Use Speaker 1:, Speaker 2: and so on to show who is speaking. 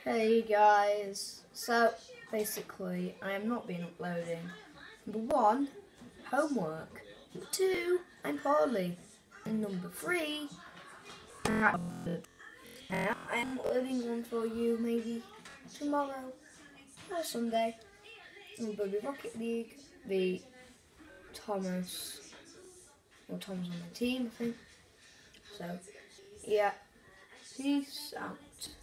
Speaker 1: Hey guys, so basically I am not been uploading. Number one, homework. Number two, I'm poorly. And number three, I'm uploading one for you maybe tomorrow or Sunday. It will be Rocket League, the Tom's on my team I think. So yeah, peace out.